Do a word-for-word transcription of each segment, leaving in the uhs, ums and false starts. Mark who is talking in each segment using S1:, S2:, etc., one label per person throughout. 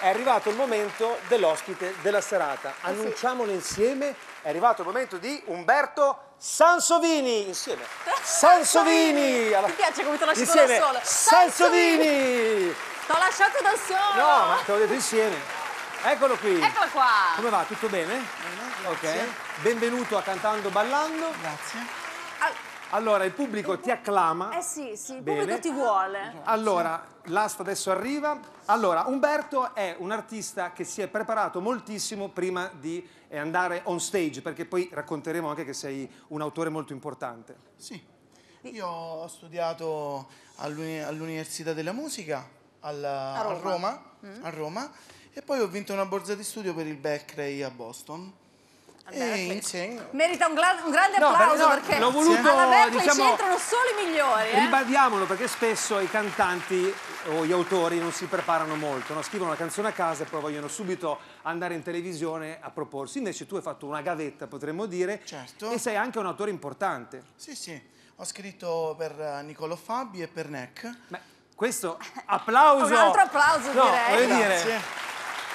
S1: è arrivato il momento dell'ospite della serata. Annunciamolo insieme, è arrivato il momento di Umberto Sansovini. Insieme. Sansovini!
S2: Mi piace come ti ho lasciato
S1: insieme.
S2: da solo.
S1: Sansovini!
S2: T'ho lasciato da solo!
S1: No, ma te l'ho detto insieme. Eccolo qui.
S2: Eccolo qua.
S1: Come va? Tutto bene?
S3: Bene, grazie.
S1: Ok. Benvenuto a Cantando Ballando.
S3: Grazie.
S1: Allora, il pubblico ti acclama.
S2: Eh sì, sì, il
S1: Bene.
S2: pubblico ti vuole.
S1: Allora, l'asta adesso arriva. Allora, Umberto è un artista che si è preparato moltissimo prima di eh, andare on stage, perché poi racconteremo anche che sei un autore molto importante.
S3: Sì, io ho studiato all'uni- all'Università della Musica alla-
S2: A
S3: a
S2: Roma.
S3: Roma, a Roma, e poi ho vinto una borsa di studio per il Berkeley a Boston. E insegno.
S2: Merita un, gla- un grande
S1: No,
S2: applauso
S1: perché- no,
S2: perché
S1: l'ho voluto,
S2: alla Berkeley
S1: diciamo,
S2: ci entrano solo i migliori. Eh?
S1: Ribadiamolo, perché spesso i cantanti o gli autori non si preparano molto, no? Scrivono una canzone a casa e poi vogliono subito andare in televisione a proporsi. Invece tu hai fatto una gavetta, potremmo dire,
S3: Certo.
S1: e sei anche un autore importante.
S3: Sì, sì, ho scritto per eh, Niccolò Fabi e per Neck.
S1: Beh, questo applauso!
S2: Un altro applauso,
S1: no,
S2: direi.
S1: voglio dire,
S3: Grazie.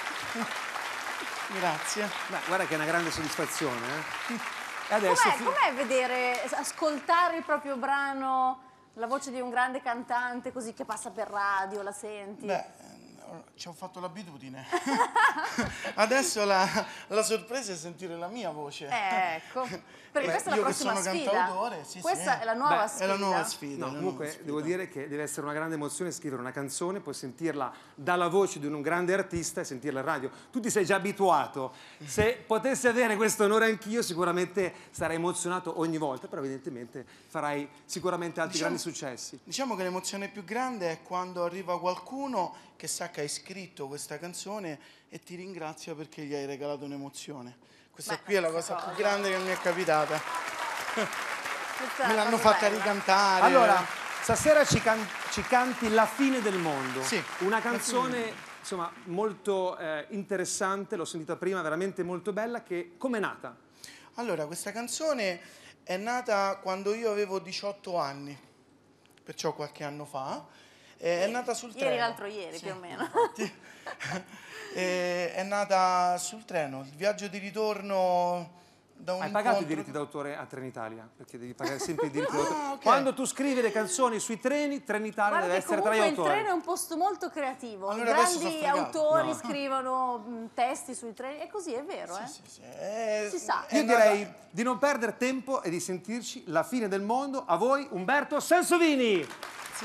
S3: Grazie.
S1: beh, guarda che è una grande soddisfazione. Eh? E adesso
S2: Com'è,
S1: fi-
S2: com'è vedere, ascoltare il proprio brano, la voce di un grande cantante così che passa per radio, la senti?
S3: Beh, eh, ci ho fatto l'abitudine. Adesso la, la sorpresa è sentire la mia voce.
S2: Eh, ecco, perché
S3: Beh,
S2: questa è
S3: io
S2: la
S3: che
S2: prossima
S3: sono
S2: sfida.
S3: cantautore, sì,
S2: Questa
S3: sì.
S2: è la nuova
S1: Beh,
S2: sfida.
S3: È la nuova sfida.
S1: No,
S3: la nuova
S1: comunque
S3: sfida.
S1: devo dire che deve essere una grande emozione scrivere una canzone, poi sentirla dalla voce di un grande artista e sentirla in radio. Tu ti sei già abituato. Se potessi avere questo onore anch'io, sicuramente sarei emozionato ogni volta, però evidentemente farai sicuramente altri
S3: Diciamo-
S1: grandi successi.
S3: Diciamo che l'emozione più grande è quando arriva qualcuno che sa che hai scritto questa canzone e ti ringrazia perché gli hai regalato un'emozione. Questa
S2: Beh,
S3: qui è la cosa più grande che mi è capitata.
S2: Questa è
S3: Me
S2: la
S3: l'hanno
S2: cosa
S3: fatta
S2: bella.
S3: ricantare.
S1: Allora, stasera ci, can- ci canti La fine del mondo.
S3: Sì,
S1: Una canzone, insomma, molto eh, interessante, l'ho sentita prima, veramente molto bella, che come è nata?
S3: Allora, questa canzone è nata quando io avevo diciotto anni, perciò qualche anno fa. Eh, È nata sul treno.
S2: Ieri, l'altro ieri,
S3: Sì,
S2: più o meno.
S3: infatti. Eh, È nata sul treno, il viaggio di ritorno da un
S1: Hai pagato i
S3: incontro-
S1: diritti d'autore a Trenitalia? Perché devi pagare sempre i diritti d'autore.
S3: Ah, ok.
S1: Quando tu scrivi le canzoni sui treni, Trenitalia
S2: Guarda
S1: deve
S2: che
S1: essere tra gli
S2: comunque il
S1: autori.
S2: treno è un posto molto creativo.
S3: Allora adesso
S2: Grandi
S3: sono fregato.
S2: autori
S1: No.
S2: scrivono mh, testi sui treni, e così è vero, eh?
S3: Sì, sì, è-
S2: Si sa.
S3: è
S1: Io
S3: nata-
S1: direi di non perdere tempo e di sentirci La fine del mondo. A voi, Umberto Sansovini.
S3: Sì.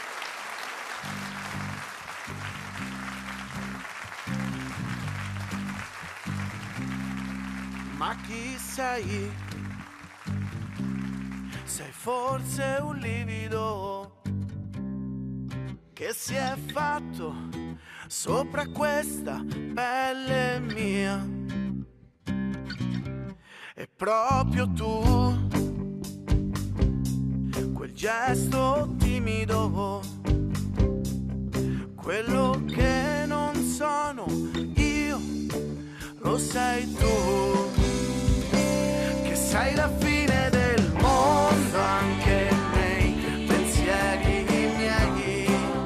S3: Ma chi sei? Sei forse un livido che si è fatto sopra questa pelle mia. E proprio tu, quel gesto timido, quello che non sono io, lo sei tu, che sei la fine del mondo anche nei pensieri miei,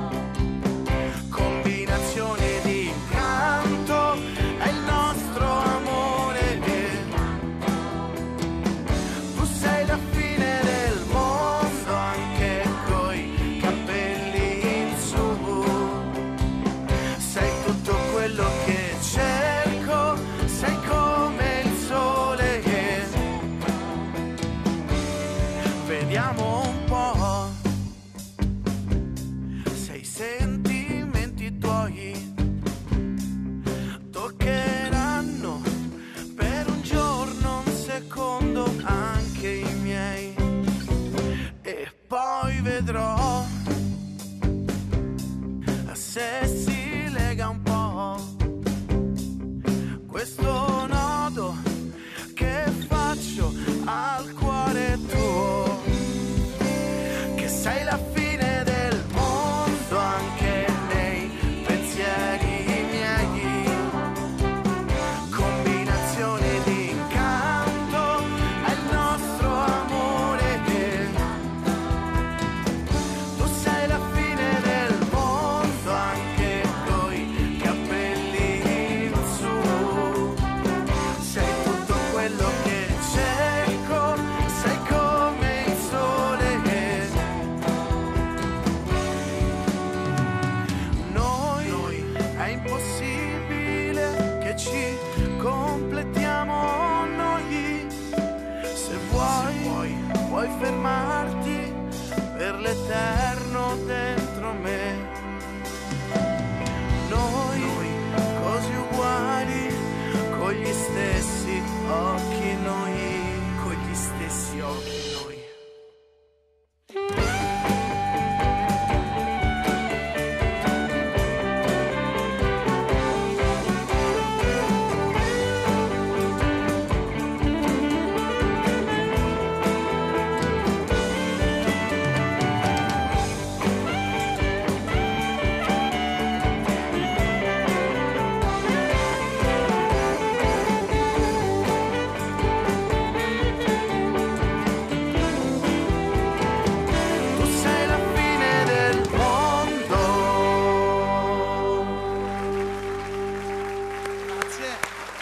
S3: combinazione di incanto è il nostro amore, tu sei la fine del mondo anche coi capelli in su,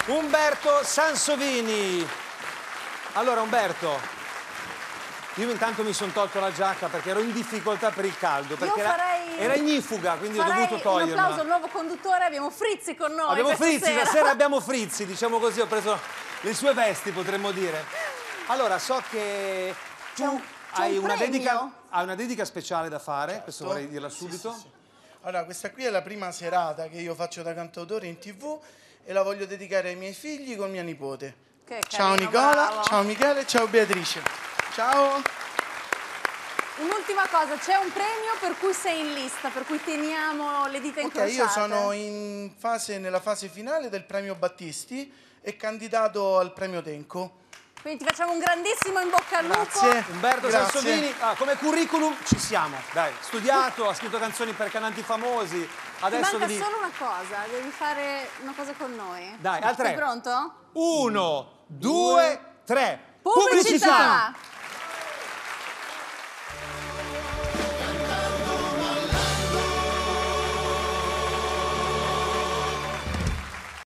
S1: Umberto Sansovini. Allora Umberto, io intanto mi sono tolto la giacca perché ero in difficoltà per il caldo, perché
S2: Io farei...
S1: era, era ignifuga, quindi ho
S2: farei
S1: dovuto toglierla.
S2: un applauso al nuovo conduttore, abbiamo Frizzi con noi.
S1: Abbiamo
S2: questa
S1: Frizzi,
S2: sera.
S1: stasera abbiamo Frizzi, diciamo così, ho preso le sue vesti, potremmo dire. Allora, so che tu
S2: un- c'è
S1: hai
S2: un
S1: una,
S2: premio?
S1: dedica, hai una dedica speciale da fare,
S3: Certo.
S1: questo vorrei dirla subito.
S3: Sì, sì, sì. Allora, questa qui è la prima serata che io faccio da cantautore in tv e la voglio dedicare ai miei figli con mia nipote.
S2: Che
S3: Ciao
S2: carino,
S3: Nicola,
S2: bravo.
S3: ciao Michele, ciao Beatrice. Ciao.
S2: Un'ultima cosa, c'è un premio per cui sei in lista, per cui teniamo le dita
S3: Ok,
S2: incrociate.
S3: io sono in fase, nella fase finale del premio Battisti e candidato al premio Tenco.
S2: Quindi ti facciamo un grandissimo in bocca al lupo.
S3: Grazie.
S1: Umberto
S3: Grazie.
S1: Sansovini, ah, come curriculum ci siamo, dai, studiato, ha scritto canzoni per cantanti famosi,
S2: Ti
S1: adesso
S2: manca
S1: devi...
S2: solo una cosa, devi fare una cosa con noi.
S1: Dai, al tre.
S2: Sei pronto?
S1: Uno, due, tre.
S2: Pubblicità!